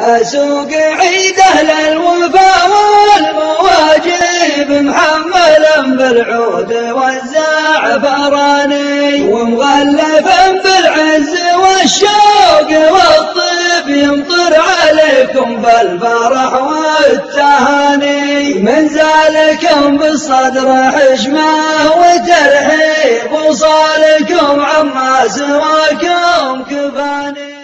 أسوق عيده للوفا والمواجب محملا بالعود والزعفراني ومغلفا بالعز والشوق والطيب يمطر عليكم بالفرح والتهاني من ذلكم بالصدر حشمه وترحيب وصالكم عما سواكم كفاني.